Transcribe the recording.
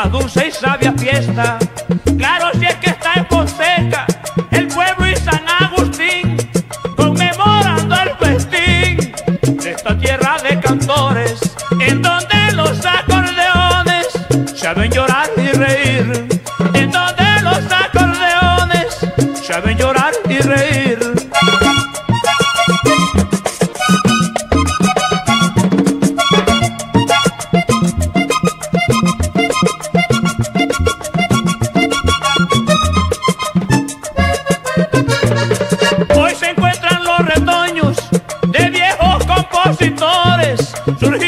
dulce y sabia fiesta. Claro, si es que está en Fonseca, el pueblo y San Agustín, conmemorando el festín de esta tierra de cantores, en donde los acordeones saben llorar y reír, en donde los acordeones saben llorar y reír. Hoy se encuentran los retoños de viejos compositores, surgidos